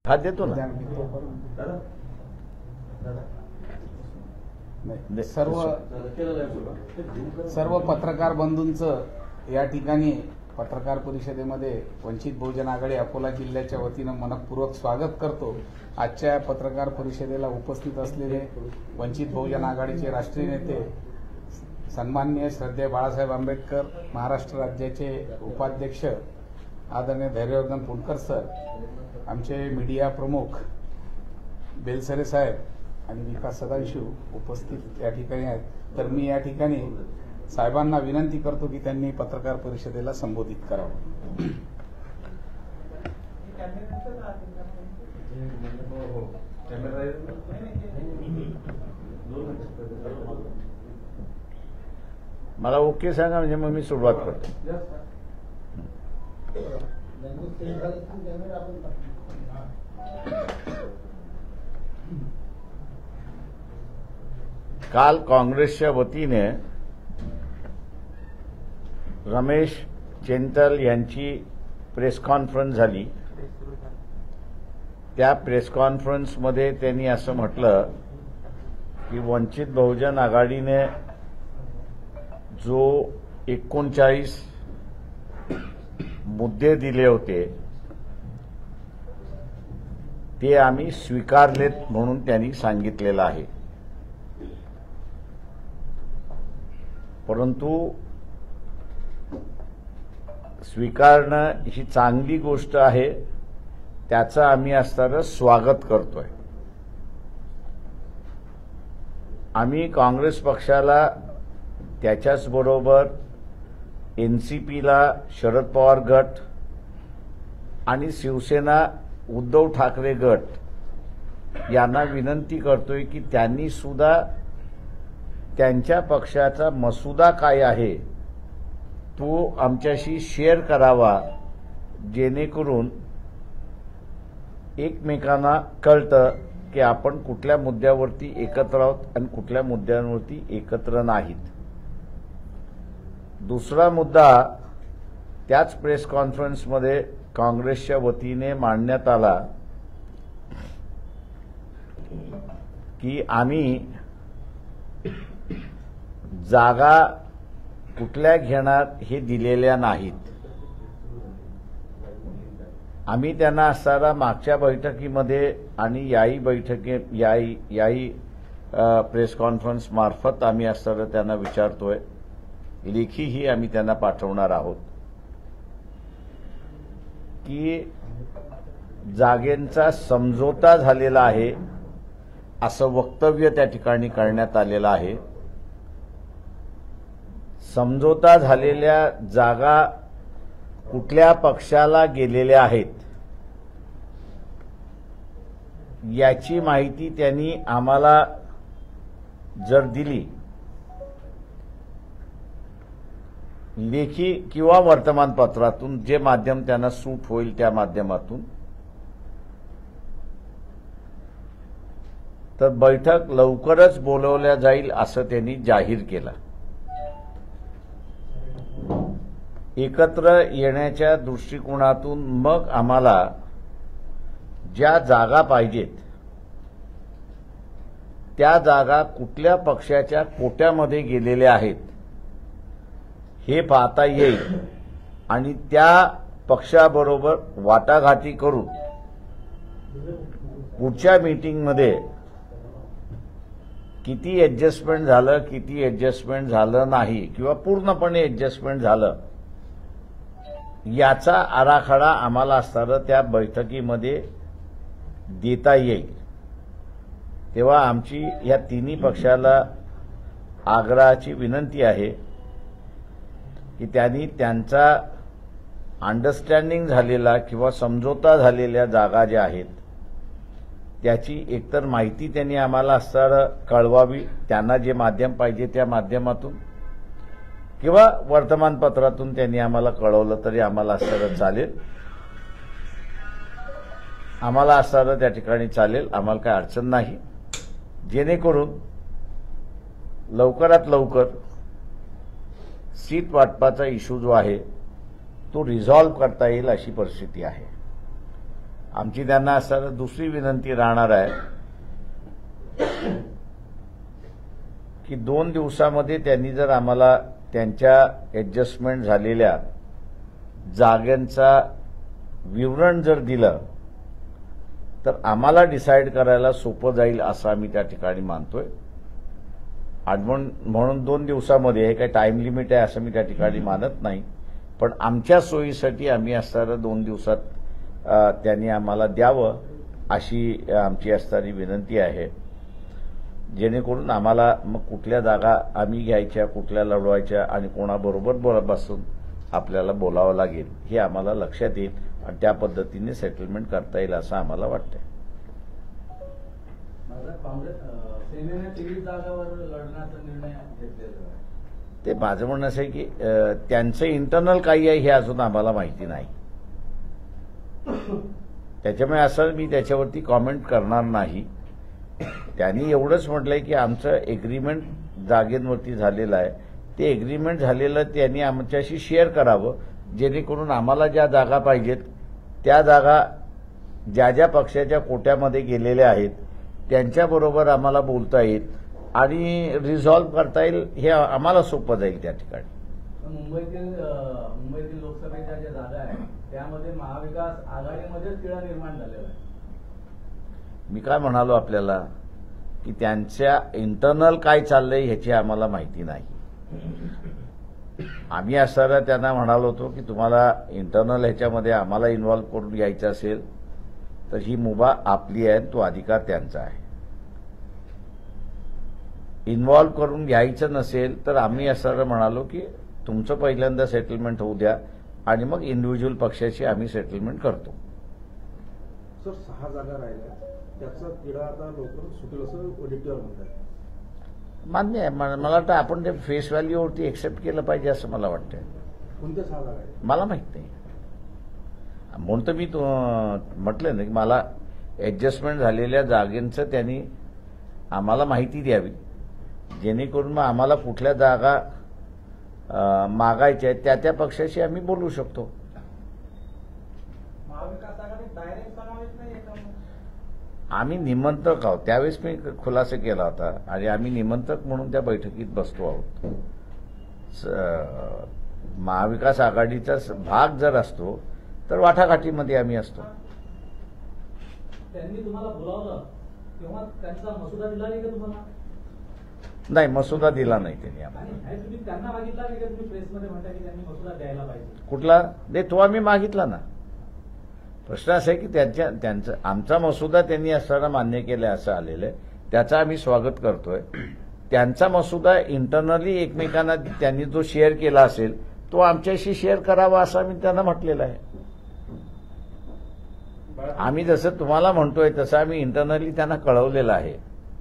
हा देतो ना. सर्व पत्रकार बंधूंचं या ठिकाणी पत्रकार परिषदेमध्ये वंचित बहुजन आघाडी अकोला जिल्ह्याच्या वतीनं मनपूर्वक स्वागत करतो. आजच्या पत्रकार परिषदेला उपस्थित असलेले वंचित बहुजन आघाडीचे राष्ट्रीय नेते सन्माननीय श्रद्धेय बाळासाहेब आंबेडकर, महाराष्ट्र राज्याचे उपाध्यक्ष आदरणीय धैर्यवर्धन पुणकर सर, आमचे मीडिया प्रमुख बेलसरे साहेब आणि विकास सदांशू उपस्थित या ठिकाणी आहेत. तर मी या ठिकाणी साहेबांना विनंती करतो की त्यांनी पत्रकार परिषदेला संबोधित करावं. मला ओके सांगा, म्हणजे मग मी सुरुवात करतो. काल काँग्रेसच्या वतीने रमेश चेंतल यांची प्रेस कॉन्फरन्स झाली. त्या प्रेस कॉन्फरन्समध्ये त्यांनी असं म्हटलं की वंचित बहुजन आघाडीने जो 39 मुद्दे दिले होते ते आम्ही स्वीकारलेत म्हणून त्यांनी सांगितलेलं आहे. परंतु स्वीकारणं ही चांगली गोष्ट आहे, त्याचं आम्ही असणारं स्वागत करतोय. आम्ही काँग्रेस पक्षाला, त्याच्याचबरोबर एनसीपीला, शरद पवार गट आणि शिवसेना उद्धव ठाकरे गट यांना विनंती करतोय की त्यांनी सुद्धा त्यांच्या पक्षाचा मसुदा काय आहे तो आमच्याशी शेअर करावा, जेणेकरून एकमेकांना कळतं की आपण कुठल्या मुद्द्यावरती एकत्र आहोत आणि कुठल्या मुद्द्यांवरती एकत्र नाहीत. दुसरा मुद्दा त्याच प्रेस कॉन्फरन्समध्ये काँग्रेसच्या वतीने मांडण्यात आला की आम्ही जागा कुठल्या घेणार हे दिलेल्या नाहीत. आम्ही त्यांना असणारा मागच्या बैठकीमध्ये आणि याही प्रेस कॉन्फरन्स मार्फत आम्ही असणारं त्यांना विचारतोय. लेखीही आम्ही त्यांना पाठवणार आहोत की जागेंचा समझोता झालेला आहे असं वक्तव्य त्या ठिकाणी करण्यात आलेलं आहे. समझोता झालेल्या जागा कुठल्या पक्षाला गेलेल्या आहेत याची माहिती त्यांनी आम्हाला जर दिली, लेखी किंवा वर्तमानपत्रातून, जे माध्यम त्यांना सूट होईल त्या माध्यमातून, तर बैठक लवकरच बोलवल्या जाईल असं त्यांनी जाहीर केलं. एकत्र येण्याच्या दृष्टिकोनातून मग आम्हाला ज्या जागा पाहिजेत त्या जागा कुठल्या पक्षाच्या कोट्यामध्ये गेलेल्या आहेत हे पाहता येईल आणि त्या पक्षाबरोबर वाटाघाटी करून पुढच्या मीटिंगमध्ये किती ऍडजस्टमेंट झालं, किती ऍडजस्टमेंट झालं नाही किंवा पूर्णपणे ऍडजस्टमेंट झालं याचा आराखडा आम्हाला असणारं त्या बैठकीमध्ये देता येईल. तेव्हा आमची या तिन्ही पक्षाला आग्रहाची विनंती आहे की त्यांनी त्यांचा अंडरस्टँडिंग झालेला किंवा समझोता झालेल्या जागा ज्या आहेत त्याची एकतर माहिती त्यांनी आम्हाला असणारं कळवावी, त्यांना जे माध्यम पाहिजे त्या माध्यमातून, किंवा वर्तमानपत्रातून त्यांनी आम्हाला कळवलं तरी आम्हाला असणारं चालेल. आम्हाला असणारं त्या ठिकाणी चालेल, आम्हाला काही अडचण नाही, जेणेकरून लवकरात लवकर सीट वाटपाचा इश्यू जो आहे तो रिझॉल्व्ह करता येईल अशी परिस्थिती आहे. आमची त्यांना असताना दुसरी विनंती राहणार आहे की 2 दिवसामध्ये त्यांनी जर आम्हाला त्यांच्या ऍडजस्टमेंट झालेल्या जागांचा विवरण जर दिलं तर आम्हाला डिसाईड करायला सोपं जाईल असं आम्ही त्या ठिकाणी मानतोय. म्हणून 2 दिवसामध्ये हे काही टाइम लिमिट आहे असं मी त्या ठिकाणी मानत नाही, पण आमच्या सोयीसाठी आम्ही असणारं 2 दिवसात त्यांनी आम्हाला द्यावं अशी आमची असणारी विनंती आहे, जेणेकरून आम्हाला मग कुठल्या जागा आम्ही घ्यायच्या, कुठल्या लढवायच्या आणि कोणाबरोबर बसून आपल्याला बोलावं लागेल हे आम्हाला लक्षात येईल आणि त्या पद्धतीने सेटलमेंट करता येईल असं आम्हाला वाटतंय. सेनेने 23 जागावर लढण्याचा निर्णय घेतलेला आहे. ते माझं म्हणणं असं आहे की त्यांचं इंटरनल काही आहे हे अजून आम्हाला माहिती नाही, त्याच्यामुळे असं मी त्याच्यावरती कॉमेंट करणार नाही. त्यांनी एवढंच म्हटलंय की आमचं एग्रीमेंट जागेंवरती झालेलं आहे, ते एग्रीमेंट झालेलं त्यांनी आमच्याशी शेअर करावं, जेणेकरून आम्हाला ज्या जागा पाहिजेत त्या जागा ज्या ज्या पक्षाच्या कोट्यामध्ये गेलेल्या आहेत त्यांच्याबरोबर आम्हाला बोलता येईल आणि रिझॉल्व्ह करता येईल, हे आम्हाला सोपं जाईल त्या ठिकाणी. मुंबईतील लोकसभेच्या ज्या जागा आहेत त्यामध्ये महाविकास आघाडीमध्येच तिढा निर्माण झालेला आहे. मी काय म्हणालो आपल्याला की त्यांच्या इंटरनल काय चाललंय ह्याची आम्हाला माहिती नाही. आम्ही असताना त्यांना म्हणालो होतो की तुम्हाला इंटरनल ह्याच्यामध्ये आम्हाला इन्व्हॉल्व्ह करून घ्यायचं असेल तर ही मुभा आपली आहे, तो अधिकार त्यांचा आहे. इन्व्हॉल्व्ह करून घ्यायचं नसेल तर आम्ही असं म्हणालो की तुमचं पहिल्यांदा सेटलमेंट होऊ द्या आणि मग इंडिव्हिज्युअल पक्षाची आम्ही सेटलमेंट करतो. सर 6 जागा राहिल्या त्याचा तिढा आता लवकर सुटेल असं ऑडिटर म्हणतात. मान्य आहे, मला वाटतं आपण ते फेस व्हॅल्यूवरती एक्सेप्ट केलं पाहिजे असं मला वाटतं. कोणत्या 6 जागा आहेत मला माहित नाही, म्हणून तर मी म्हटलं ना की मला ऍडजस्टमेंट झालेल्या जागेंचं त्यांनी आम्हाला माहिती द्यावी, जेणेकरून मग आम्हाला कुठल्या जागा मागायच्या आहेत त्या त्या पक्षाशी आम्ही बोलू शकतो. महाविकास आघाडीत डायरेक्ट समावेश नाही आहे का? आम्ही निमंत्रक आहोत, त्यावेळेस मी खुलासा केला होता आणि आम्ही निमंत्रक म्हणून त्या बैठकीत बसतो आहोत. महाविकास आघाडीचा भाग जर असतो तर वाटाघाटीमध्ये आम्ही असतो. त्यांनी तुम्हाला बोलावलं तेव्हा त्यांचा मसुदा दिला नाही का तुम्हाला? नाही, मसुदा दिला नाही त्यांनी आम्हाला. आणि तुम्ही त्यांना मागितला नाही का? तुम्ही प्रेसमध्ये म्हणता की त्यांनी मसुदा द्यायला पाहिजे. कुठला नाही, तो आम्ही मागितला ना. प्रश्न असा आहे की त्यांचं आमचा मसुदा त्यांनी असताना मान्य केलाय असं आलेलं आहे, त्याचं आम्ही स्वागत करतोय. त्यांचा मसुदा इंटरनली एकमेकांना त्यांनी जो शेअर केला असेल तो आमच्याशी शेअर करावा असं आम्ही त्यांना म्हटलेलं आहे. आम्ही जसं तुम्हाला म्हणतोय तसं आम्ही इंटरनली त्यांना कळवलेलं आहे.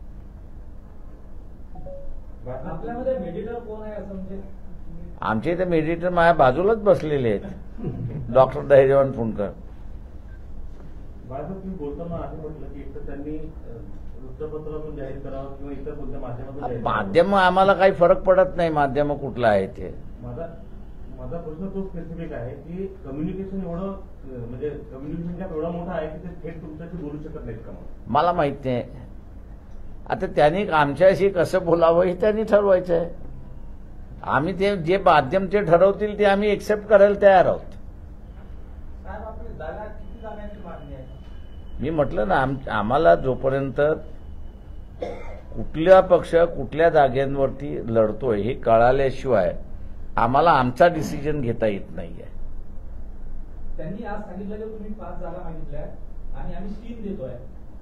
आपल्यामध्ये मेडिटर कोण आहे असं म्हणजे? आमचे इथे मेडिटर माझ्या बाजूलाच बसलेले आहेत, डॉक्टर दहेजवान फुंडकर. बाळासाहेब तुम्ही बोलताना असं म्हटलं की एक तर त्यांनी वृत्तपत्रातून जाहीर करावं किंवा इतर कोणत्या माध्यमातून. माध्यम आम्हाला काही फरक पडत नाही, माध्यम कुठलं आहे ते. माझा प्रश्न तो स्पेसिफिक आहे की कम्युनिकेशन एवढं म्हणजे कम्युनिकेशन गॅप एवढा मोठा आहे की ते थेट तुमच्याशी बोलू शकत नाहीत का? मला माहित नाही. आता त्यांनी आमच्याशी कसं बोलावं हे त्यांनी ठरवायचं आहे. आम्ही ते जे माध्यम ते ठरवतील ते आम्ही एक्सेप्ट करायला तयार आहोत. साहेब आपली जागा किती जागांची मागणी आहे? मी म्हटलं ना, आम्हाला जोपर्यंत कुठला पक्ष कुठल्या जागांवरती लढतोय हे कळाल्याशिवाय आम्हाला आमचा डिसिजन घेता येत नाहीये. त्यांनी आज सांगितलं की तुम्ही 5 जागा मागितल्या आणि आम्ही 3 देतोय.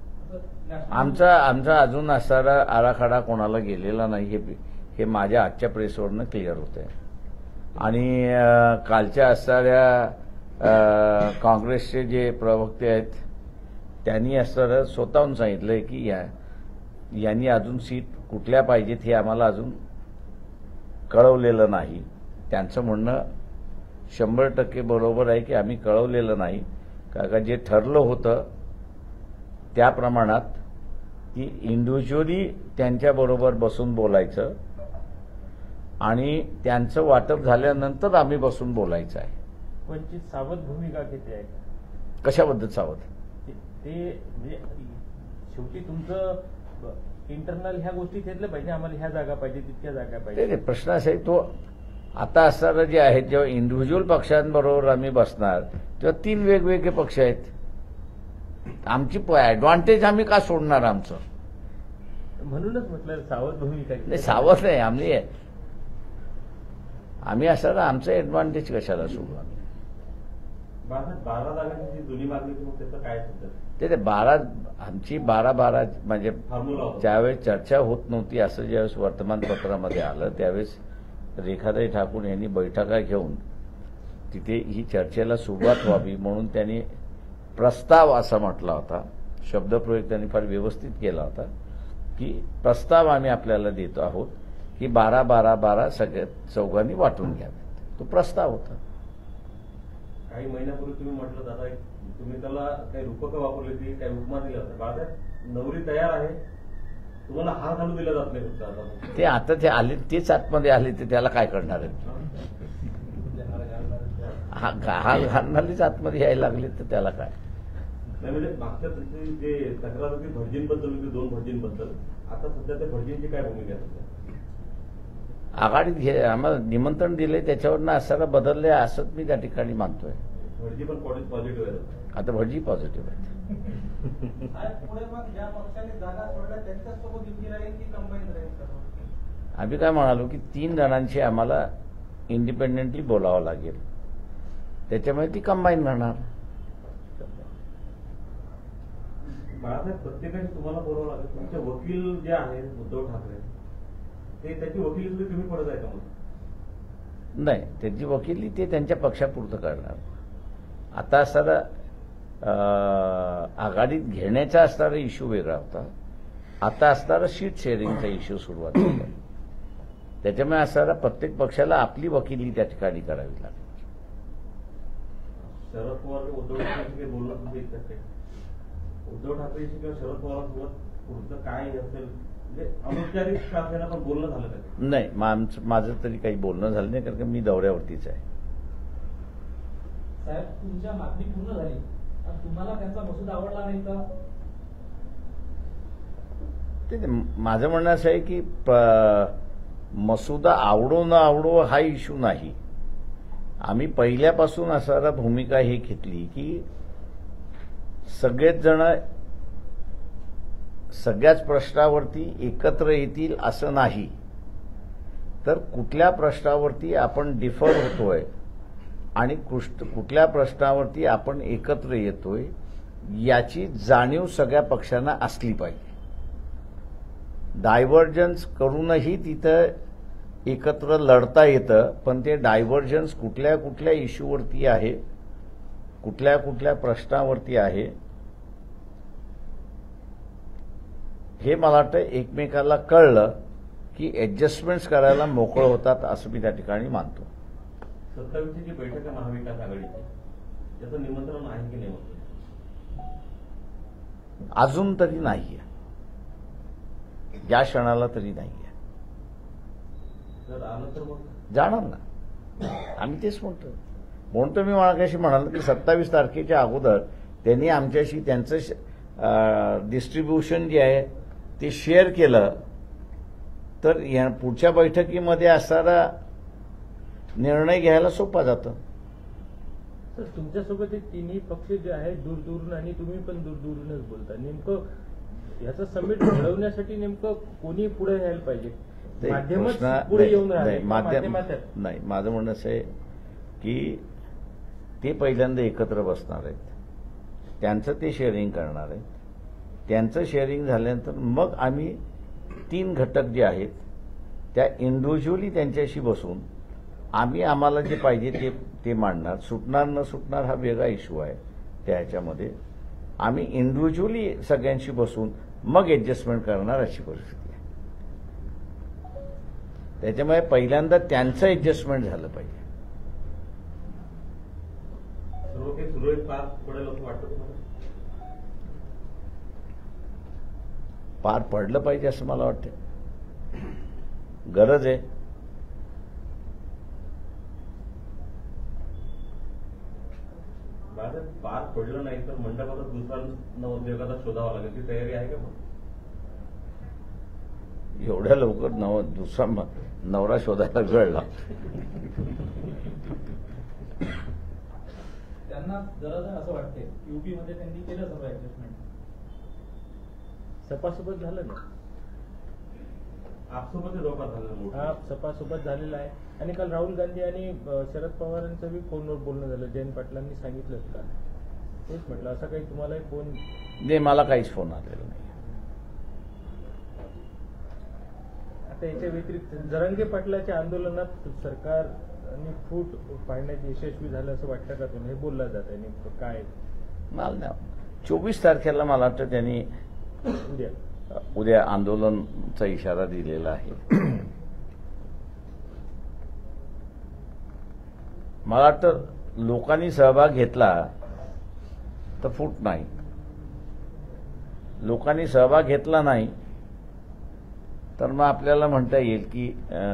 आमचा अजून असणारा आराखडा कोणाला गेलेला नाही हे माझ्या आजच्या प्रेसवरनं क्लिअर होतंय. आणि कालच्या असणाऱ्या काँग्रेसचे जे प्रवक्ते आहेत त्यांनी असणारं स्वतःहून सांगितलंय की यांनी अजून सीट कुठल्या पाहिजेत हे आम्हाला अजून कळवलेलं नाही. त्यांचं म्हणणं 100% बरोबर आहे की आम्ही कळवलेलं नाही, कारण जे ठरलं होतं त्या प्रमाणात की इंडिव्हिज्युअली त्यांच्याबरोबर बसून बोलायचं आणि त्यांचं वाटप झाल्यानंतर आम्ही बसून बोलायचं आहे. वंचित सावध भूमिका घेते आहे. कशाबद्दल सावध? ते म्हणजे शेवटी तुमचं इंटरनल ह्या गोष्टी घेतल्या पाहिजे, आम्हाला ह्या जागा पाहिजे, तितक्या जागा पाहिजे. ते प्रश्न असा आहे, तो आता असणारं जे आहे, जेव्हा इंडिव्हिज्युअल पक्षांबरोबर आम्ही बसणार तेव्हा 3 वेगवेगळे पक्ष आहेत. आमची ऍडव्हान्टेज आम्ही का सोडणार आमचं? म्हणूनच म्हटलं सावध भूमिका नाही, सावध नाही आम्ही असणार, आमचं ऍडव्हान्टेज कशाला सोडू आम्ही? 12 जागांची जी जुनी मागणी होती, मग त्याचं काय सध्या ते 12 आमची 12 म्हणजे फॉर्म्युला होता? ज्यावेळेस चर्चा होत नव्हती असं ज्यावेळेस वर्तमानपत्रामध्ये आलं त्यावेळेस रेखाताई ठाकूर यांनी बैठका घेऊन तिथे ही चर्चेला सुरुवात व्हावी म्हणून त्यांनी प्रस्ताव असा म्हटला होता. शब्दप्रयोग त्यांनी फार व्यवस्थित केला होता की प्रस्ताव आम्ही आपल्याला देतो आहोत की 12-12-12 सगळ्या चौघांनी वाटून घ्यावेत. तो प्रस्ताव होता. काही महिन्यापूर्वी तुम्ही म्हटलं दादा, तुम्ही त्याला काही रूपकं वापरली होती, काही उपमा दिल्या होत्या. बाळासाहेब, नवरी तयार आहे, तुम्हाला हार घालू दिला जात नाही फक्त आता. ते आता ते आले, तेच आतमध्ये आले, ते त्याला काय करणार आहे? हार घालणारीच आतमध्ये यायला लागले तर त्याला काय? नाही म्हणजे मागच्या जे तक्रार होती भटजींबद्दल होती, 2 भटजींबद्दल, आता सध्या त्या भटजींची काय भूमिका आहे सध्या? आघाडीत आम्हाला निमंत्रण दिले त्याच्यावरनं असताना बदलले असंच मी त्या ठिकाणी मानतोय. भटजी पण पॉझिटिव्ह आहे. आता भटजी पॉझिटिव्ह आहेत. पुढे मग ज्या पक्षाने जागा सोडल्या त्यांच्यासोबत युती राहील की कंबाईन राहील? आम्ही काय म्हणालो की 3 जणांची आम्हाला इंडिपेंडेंटली बोलावं लागेल, त्याच्यामुळे ती कंबाईन राहणार. बाळासाहेब, प्रत्येकाने तुम्हाला बोलावं लागेल. तुमचे वकील जे आहेत उद्धव ठाकरे, ते त्याची वकिली सुद्धा तुम्ही पडत आहे का? मग नाही, त्यांची वकिली ते त्यांच्या पक्षापुरतं करणार. आता असणारा आघाडीत घेण्याचा असणारा इश्यू वेगळा होता. आता असणारा सीट शेअरिंगचा इश्यू सुरुवात झाला. त्याच्यामुळे असणारा प्रत्येक पक्षाला आपली वकिली त्या ठिकाणी करावी लागेल. शरद पवार उद्धव ठाकरेशी काही बोलणं तुमच्या इच्छा आहे? उद्धव ठाकरेशी किंवा शरद पवारांसोबत पुढचं काय असेल, म्हणजे अनौपचारिक का असेना पण बोलणं झालं का? नाही, माझं तरी काही बोलणं झालं नाही, कारण की मी दौऱ्यावरतीच आहे. साहेब, तुमच्या मागणी पूर्ण झाली, तुम्हाला त्यांचा मसुदा आवडला नाही का? ते माझं म्हणणं असं आहे की मसुदा आवडो न आवडो हा इश्यू नाही. आम्ही पहिल्यापासून असणारा भूमिका ही घेतली की सगळेच जण सगळ्याच प्रश्नावरती एकत्र येतील असं नाही, तर कुठल्या प्रश्नावरती आपण डिफर होतोय आणि कुठल्या प्रश्नावरती आपण एकत्र येतोय याची जाणीव सगळ्या पक्षांना असली पाहिजे. डायव्हर्जन्स करूनही तिथं एकत्र लढता येतं, पण ते डायव्हर्जन्स कुठल्या कुठल्या इश्यूवरती आहे, कुठल्या कुठल्या प्रश्नावरती आहे, हे मला वाटतं एकमेकाला कळलं की ऍडजस्टमेंट्स करायला मोकळं होतात असं मी त्या ठिकाणी मानतो. 27ची जी बैठक आहे महाविकास आघाडीची, त्याचं निमंत्रण आहे की नाही? अजून तरी नाहीये, या क्षणाला तरी नाहीये. जर आलं तर मग जाणार ना, आम्ही तेच म्हणतो मी मागाशी म्हणालो की 27 तारखेच्या अगोदर त्यांनी आमच्याशी त्यांचं डिस्ट्रीब्युशन जे आहे ते शेअर केलं तर या पुढच्या बैठकीमध्ये असणारा निर्णय घ्यायला सोपा जातं. सर, तुमच्यासोबत हे तिन्ही पक्ष जे आहेत दूरदूरून आणि तुम्ही पण दूरदूरूनच बोलता, नेमकं याचा समिट घडवण्यासाठी नेमकं कोणी पुढे यायला पाहिजे? माध्यमच पुढे येऊन राहिले नाही, माझं म्हणणं असं आहे की ते पहिल्यांदा एकत्र बसणार आहेत, त्यांचं ते शेअरिंग करणार आहेत, त्यांचं शेअरिंग झाल्यानंतर मग आम्ही 3 घटक जे आहेत त्या इंडिव्हिज्युअली त्यांच्याशी बसून आम्ही आम्हाला जे पाहिजे ते मांडणार. सुटणार न सुटणार हा वेगळा इश्यू आहे. त्या ह्याच्यामध्ये आम्ही इंडिव्हिज्युअली सगळ्यांशी बसून मग ऍडजस्टमेंट करणार अशी परिस्थिती आहे. त्याच्यामुळे पहिल्यांदा त्यांचं ऍडजस्टमेंट झालं पाहिजे. सर्व काही सुरळीत पार पडेल असं वाटतं तुम्हाला? पार पडलं पाहिजे असं मला वाटतं, गरज आहे. पार सापडलं नाही तर मंडपाचा दुसरा नवोद्योगाचा शोधावा लागेल, ती तयारी आहे का मग? एवढ्या लवकर दुसरा नवरा शोधायला वेळ लागतो. त्यांना जरा असं वाटतंय युपी मध्ये त्यांनी केलं सगळं ऍडजस्टमेंट. सपासोबत झालं ना, आपसोबत लोकात झालं हा सपासोबत झालेला आहे. आणि काल राहुल गांधी आणि शरद पवारांचं बी फोनवर बोलणं झालं. जयंत पाटलांनी सांगितलं का, तेच म्हटलं असं काही तुम्हाला फोन नाही, मला काहीच फोन आलेला नाही. आता याच्या व्यतिरिक्त जरांगे पाटलाच्या आंदोलनात सरकारने फूट पाडण्यात यशस्वी झालं असं वाटतं का तुम्ही? हे बोललं जात आहे नेमकं काय? मला नाही. 24 तारखेला मला वाटतं त्यांनी उद्या आंदोलनचा इशारा दिलेला आहे. मला वाटतं लोकांनी सहभाग घेतला तर फूट नाही, लोकांनी सहभाग घेतला नाही तर मग आपल्याला म्हणता येईल की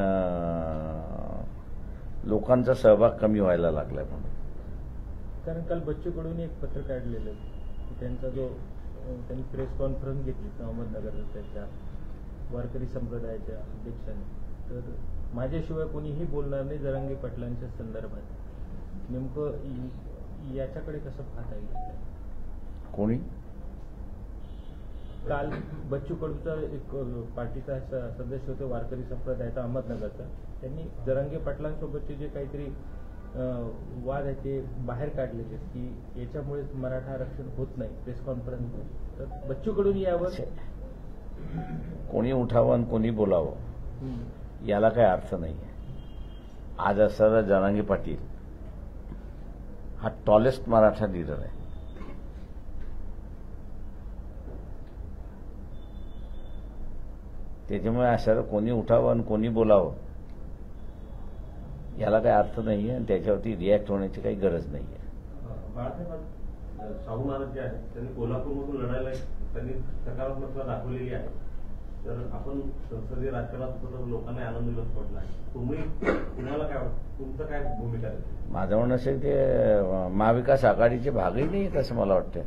लोकांचा सहभाग कमी व्हायला लागलाय म्हणून. कारण काल बच्चू कडून एक पत्र काढलेलं की त्यांचा जो त्यांनी प्रेस कॉन्फरन्स घेतली अहमदनगर त्याच्या वारकरी संप्रदायाच्या अध्यक्षांनी, तर माझ्याशिवाय कोणीही बोलणार नाही जरांगे पाटलांच्या संदर्भात. नेमकं याच्याकडे कसं पाहता येईल? कोणी? काल बच्चू कडूचा एक पार्टीचा सदस्य होते वारकरी संप्रदायाचा अहमदनगरचा, त्यांनी जरांगे पाटलांसोबतचे जे काहीतरी वाद आहे ते बाहेर काढलेले की याच्यामुळे मराठा आरक्षण होत नाही प्रेस कॉन्फरन्स. तर बच्चू कडून यावर कोणी उठावं आणि कोणी बोलावं याला काही अर्थ नाही आहे. आज असणारा जरांगे पाटील हा टॉलेस्ट मराठा लीडर आहे. त्याच्यामुळे असणारं कोणी उठावं आणि कोणी बोलावं याला काही अर्थ नाही आहे आणि त्याच्यावरती रिॲक्ट होण्याची काही गरज नाही आहे. बाळासाहेब शाहू महाराज जे आहेत त्यांनी कोल्हापूरमधून लढायला त्यांनी सकारात्मकता दाखवलेली आहे. तर आपण संसदीय राजकारणात होतो तर लोकांना आनंद दिवस पडला आहे. तुम्हाला काय वाटतं, तुमचं काय भूमिका आहे? माझं म्हणणं असेल ते महाविकास आघाडीचे भागही नाही आहेत असं मला वाटतं.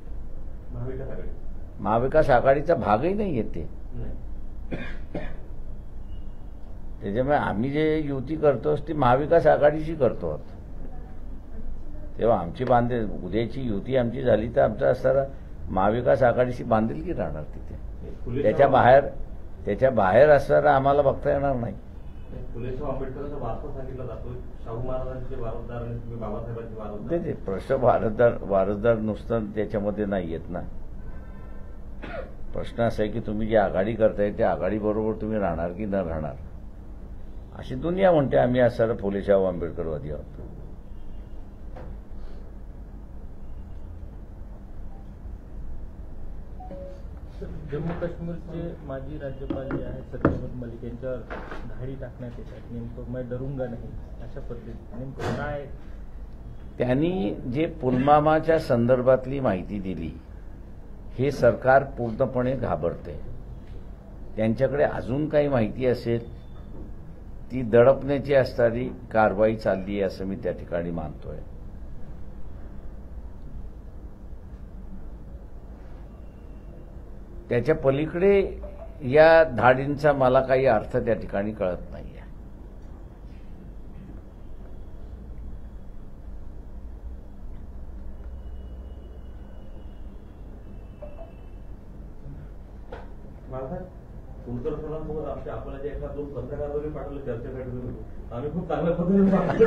महाविकास आघाडीचा भागही नाही आहेत ते. त्याच्यामुळे आम्ही जे युती करतो ती महाविकास आघाडीची करतो आहोत. तेव्हा आमची उद्याची युती आमची झाली तर आमचा असणारा महाविकास आघाडीशी बांधिलकी राहणार तिथे. त्याच्या बाहेर असणारा आम्हाला बघता येणार नाही. फुलेशाह आंबेडकरांचा वारसा सांगितला जातो. शाहू महाराजांचे वारसदार आणि तुम्ही बाबासाहेबांचे वारसदार. ते प्रश्न वारसदार नुसतं त्याच्यामध्ये नाही येत ना. प्रश्न असा आहे की तुम्ही जी आघाडी करताय त्या आघाडीबरोबर तुम्ही राहणार की न राहणार, अशी दुनिया म्हणते. आम्ही असणारा फुलेशाह आंबेडकरवादी आहोत. जम्मू काश्मीरचे माजी राज्यपाल जे आहेत सत्यपाल मलिक यांच्यावर धाडी टाकण्यात येतात. नेमकं मैं डरूंगा नाही अशा पद्धतीने नेमकं काय? त्यांनी जे पुलवामाच्या संदर्भातली माहिती दिली हे सरकार पूर्णपणे घाबरते. त्यांच्याकडे अजून काही माहिती असेल ती दडपण्याची असणारी कारवाई चालली आहे असं मी त्या ठिकाणी मानतोय. त्याच्या पलीकडे या धाडींचा मला काही अर्थ त्या ठिकाणी कळत नाहीये. कुलकर सरांसोबत आमच्या अकोल्याच्या एका 2 पत्रकार वगैरे पाठवले चर्चेसाठी. आम्ही खूप चांगल्या पद्धतीने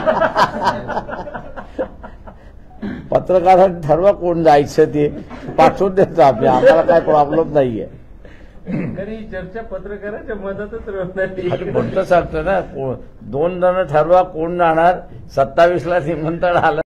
पत्रकारांनी ठरवा कोण जायचं ते पाठवून देतो आम्ही. आम्हाला काय प्रॉब्लेम नाहीये. तरी चर्चा पत्रकाराच्या मधातच राहणार. म्हणतो सांगतो ना, 2 जण ठरवा कोण जाणार. 27ला निमंत्रण आलं